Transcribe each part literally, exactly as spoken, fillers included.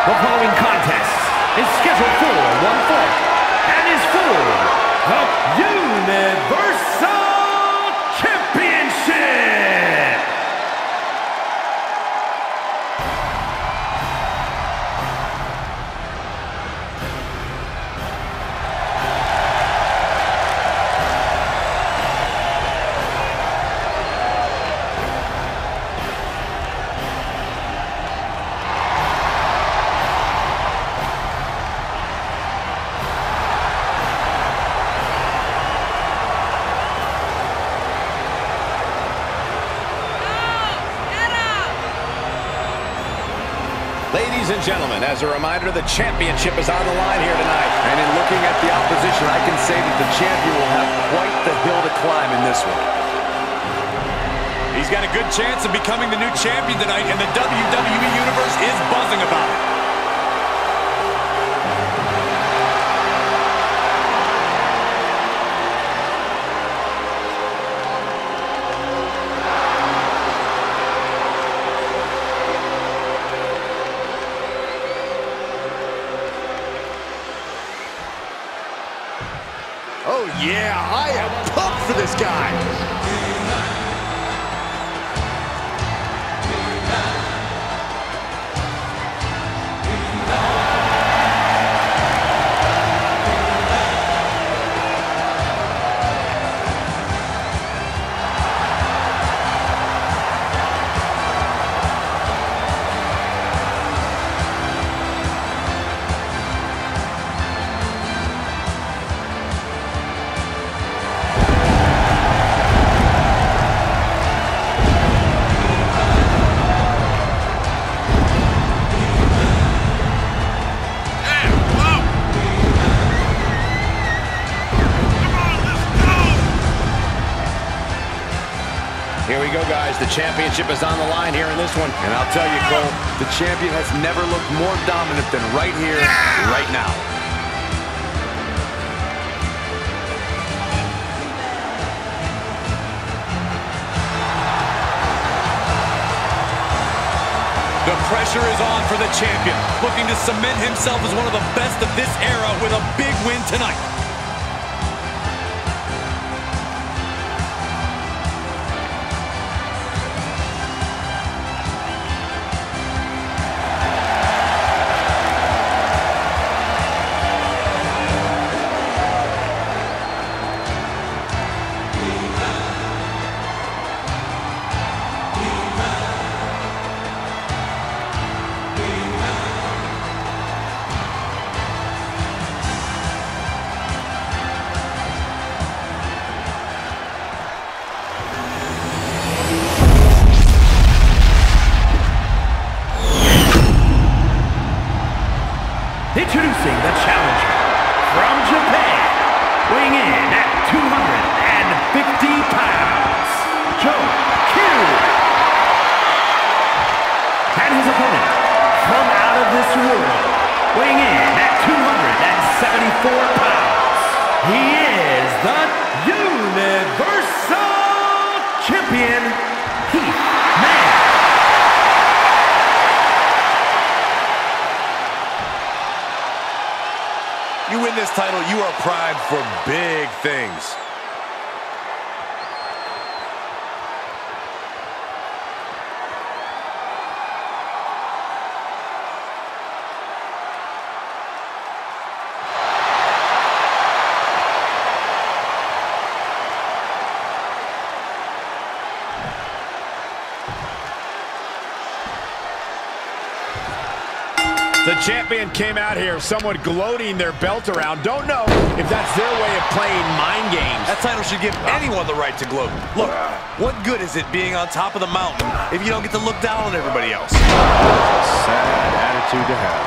The following contest is scheduled for one fall and is for the Universal Championship. Ladies and gentlemen, as a reminder, the championship is on the line here tonight. And in looking at the opposition, I can say that the champion will have quite the hill to climb in this one. He's got a good chance of becoming the new champion tonight, and the W W E Universe is buzzing about it. Oh, yeah, I am pumped for this guy. Here we go, guys. The championship is on the line here in this one. And I'll tell you, Cole, the champion has never looked more dominant than right here, right now. The pressure is on for the champion, looking to cement himself as one of the best of this era with a big win tonight. Introducing the challenger from Japan, weighing in at two hundred fifty pounds, Son Goku. And his opponent from out of this world, weighing in at two hundred seventy-four pounds, he is the Universal Champion, Heath Man. You win this title, you are primed for big things. The champion came out here somewhat gloating their belt around. Don't know if that's their way of playing mind games. That title should give anyone the right to gloat. Look, what good is it being on top of the mountain if you don't get to look down on everybody else? Sad attitude to have.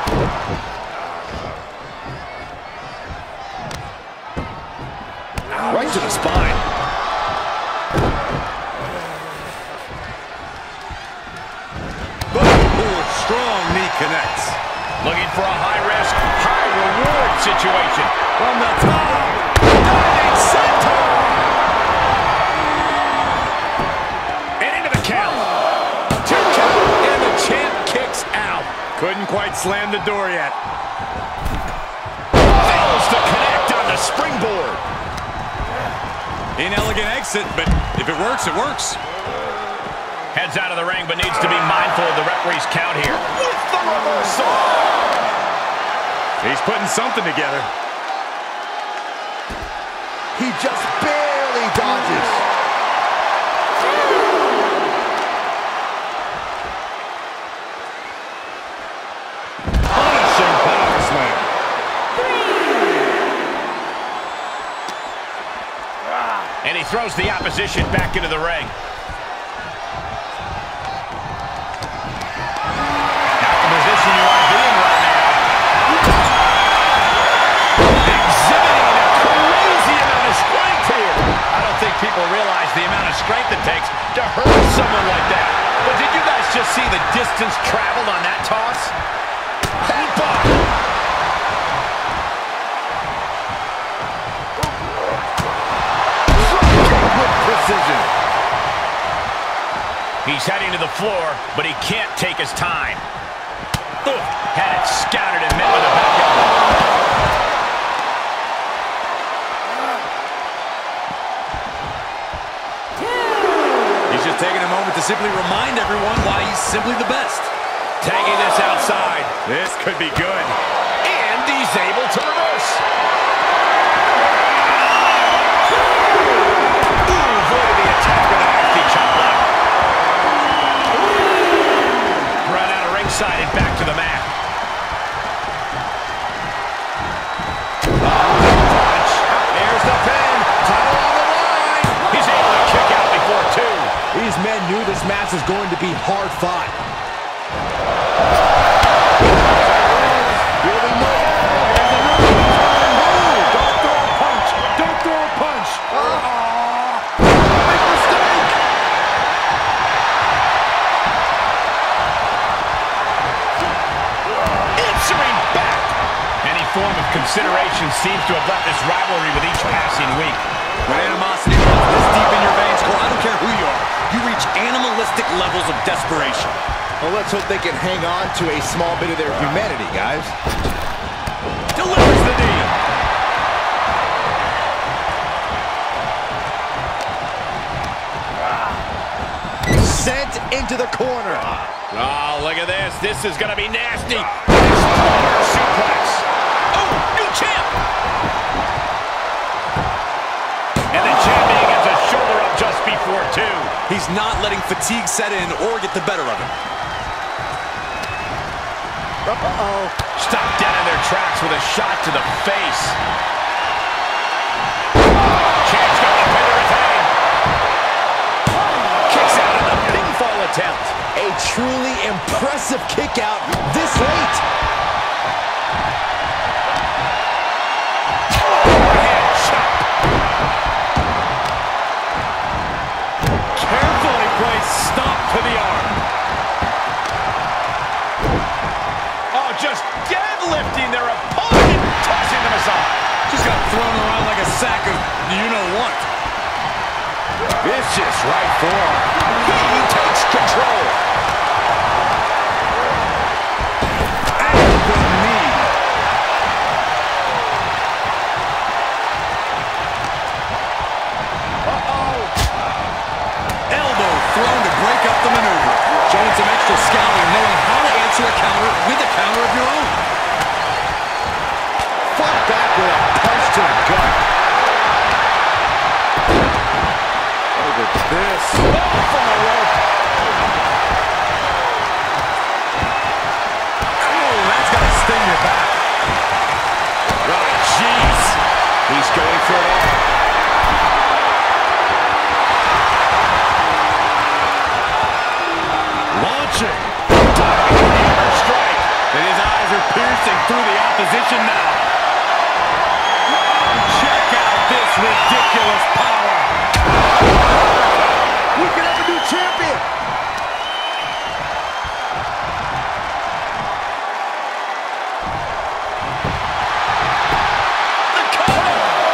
Right to the spine. Ooh, strong knee connects. Looking for a high-risk, high-reward situation. From the top, diving center. And into the count. Two count, and the champ kicks out. Couldn't quite slam the door yet. Fails to connect on the springboard. Inelegant exit, but if it works, it works. Heads out of the ring, but needs to be mindful of the referee's count here. With the reversal. He's putting something together. He just barely dodges. Punishing power slam. And he throws the opposition back into the ring. Not the position you want to be in right now. Exhibiting a crazy amount of strength here. I don't think people realize the amount of strength it takes to hurt someone like that. But did you guys just see the distance traveled on that toss? Headbutt! Precision. He's heading to the floor, but he can't take his time. Ugh, had it scouted and met with a back elbow. He's just taking a moment to simply remind everyone why he's simply the best. Tagging this outside. This could be good. And he's able to reverse. Side and back to the mat. Punch. There's the pin. Title on the line. He's able to kick out before two. These men knew this match was going to be hard fought. Really no. Don't throw a punch. Don't throw a punch. Uh-oh. Big mistake. Back. Any form of consideration seems to have left this rivalry with each passing week. When animosity runs this deep in your veins, Cole, I don't care who you are, you reach animalistic levels of desperation. Well, let's hope they can hang on to a small bit of their humanity, guys. Delivers the knee. Sent into the corner. Oh, look at this. This is going to be nasty. Exploder suplex. Oh, new champ. And the champion gets a shoulder up just before two. He's not letting fatigue set in or get the better of him. Uh-oh. Stopped dead in their tracks with a shot to the face. Champ's got the pin to retain. Kicks out on the pinfall attempt. A truly impressive kick out this late. Overhand chop. Carefully placed stop to the arm. Oh, just deadlifting their opponent, tossing them aside. Just got thrown around like a sack of you-know-what. Vicious right forearm. He takes control. Showing some extra scouting, knowing how to answer a counter with a counter of your own. Fought back with a punch to the gut. Look at this. Oh, from the rope. Oh, that's got to sting your back. Oh, jeez. He's going for it all. Launching. Diving hammer strike. And his eyes are piercing through the opposition now. Check out this ridiculous power. We could have a new champion. The cover.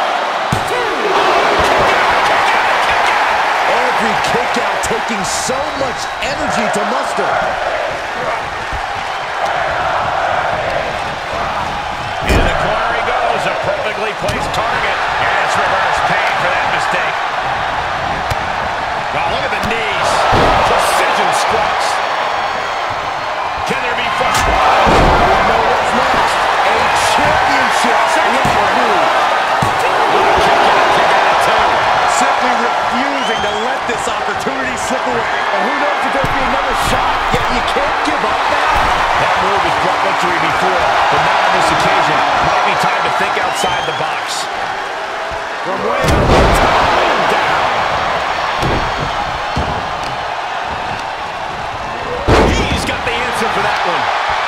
Every kick out taking so much energy to muster. perfectly placed target. And it's reverse pain for that mistake. Wow, look at the knees. Precision squats. Can there be frustration? We know what's next. A championship. Look for who? Simply refusing to let this opportunity slip away. And who knows if there'll be another shot, yet you can't give up now. That move has brought victory before, but not on this occasion. Might be time to think outside the box. From way up, down. He's got the answer for that one.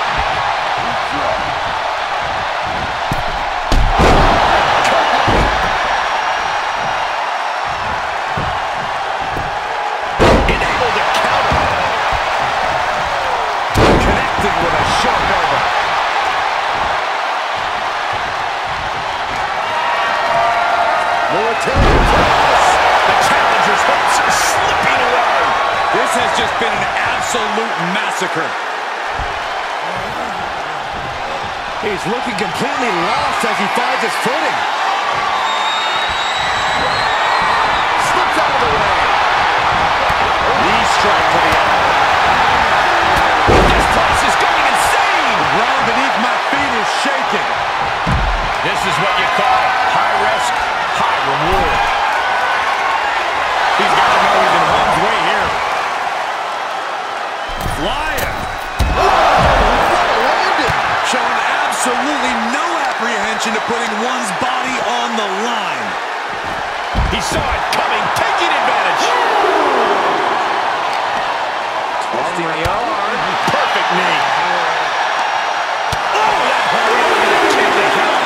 Enabled to counter. Connected with a sharp elbow. Military press. The challenger's hopes are slipping away. This has just been an absolute massacre. He's looking completely lost as he finds his footing. Slips out of the way. Knee strike to the eye. This place is going insane. The ground beneath my feet is shaking. This is what you call high risk, high reward. He's got to know he's in harm's way here. Flying. Showing absolutely no apprehension to putting one's body on the line. He saw it coming, taking advantage. Twisting the arm. Perfect knee. Oh, that hurt. Can't they count?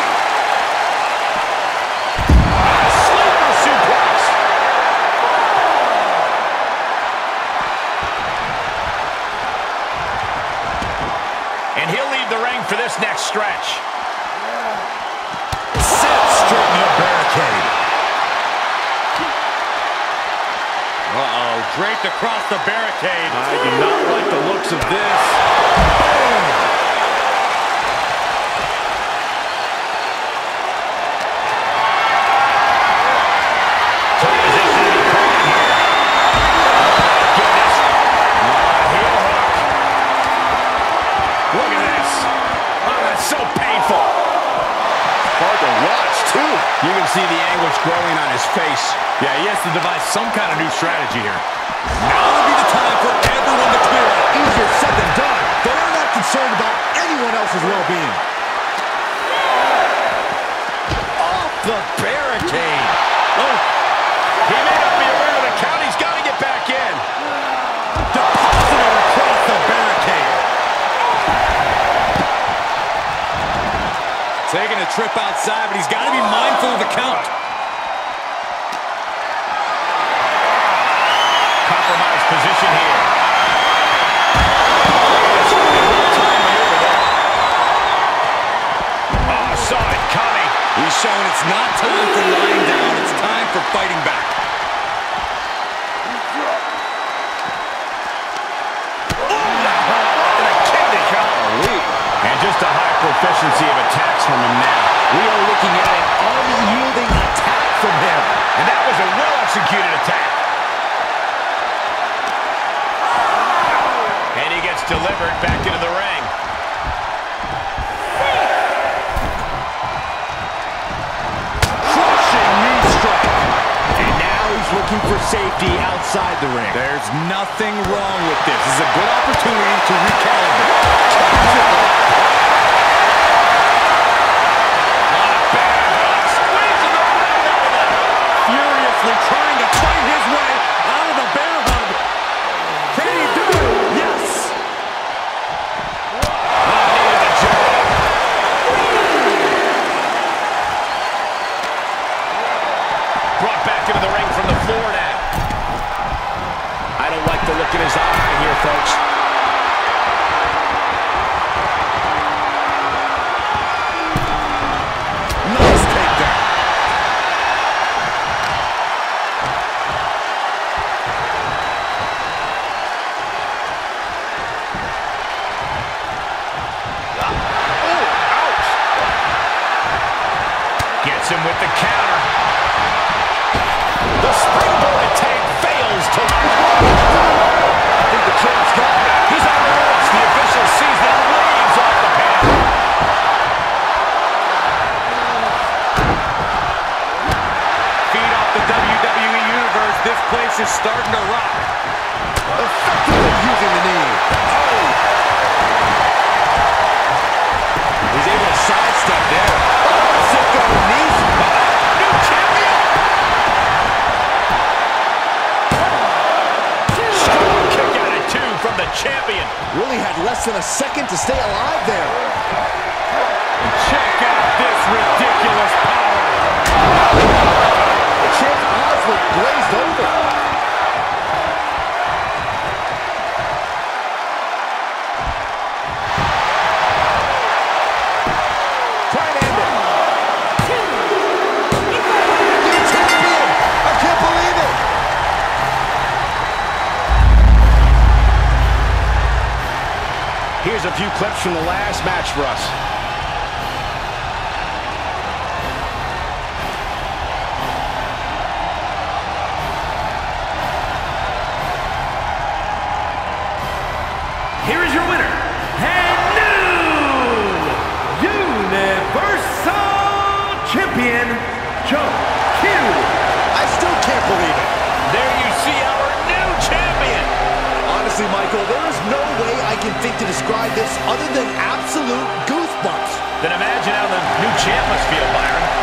A sleeper suplex. And he'll leave the ring for this next stretch. Set straight in the barricade. Uh-oh, draped across the barricade. I do not like the looks of this. Look at this. Oh, that's so painful. Hard to watch, too. You can see the anguish growing on his face. Yeah, he has to devise some kind of new strategy here. Now would be the time for everyone to clear out. Easier said than done. They're not concerned about anyone else's well-being. Off the barricade. Oh, he may not be aware of the count. He's got to get back in. Deposited across the barricade. Taking a trip outside, but he's got to be mindful of the count. Compromised position here. Oh, saw it coming. He's showing it's not time for lying down. It's time for fighting back. And a kidney count. And just a high proficiency of attacks from him now. We are looking at an unyielding attack from him. And that was a well-executed attack. And he gets delivered back into the ring. Crushing knee strike. And now he's looking for safety outside the ring. There's nothing wrong with this. This is a good opportunity to recalibrate. Furiously trying to fight his way out of the bear hug. Can he do it? Yes! Brought back into the ring from the floor now. I don't like the look in his eye here, folks. with the counter. The springboard attack fails to... I think the champ's got it. He's on the ropes. The official sees that and leaves off the pad. Feed off the W W E Universe. This place is starting to rock. Effectively using the knee. Oh. He's able to sidestep there. Oh, Cisco knees. New champion. Strong kick out at two from the champion. Really had less than a second to stay alive there. Check out this ridiculous power. The champ's eyes look glazed over. Trying to end it. New champion. I can't believe it. Here's a few clips from the last match for us. Here is your winner, and new Universal Champion, Son Goku. I still can't believe it. There you see our new champion. Honestly, Michael, there is no way I can think to describe this other than absolute goosebumps. Then imagine how the new champ must feel, Byron.